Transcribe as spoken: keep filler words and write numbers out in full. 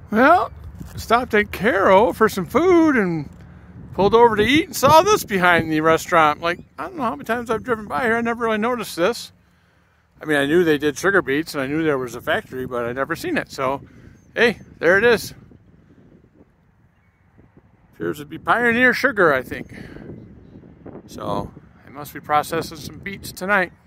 Well, stopped at Caro for some food and pulled over to eat and saw this behind the restaurant. Like, I don't know how many times I've driven by here. I never really noticed this. I mean, I knew they did sugar beets and I knew there was a factory, but I'd never seen it. So, hey, there it is. Appears to be Pioneer Sugar, I think. So, they must be processing some beets tonight.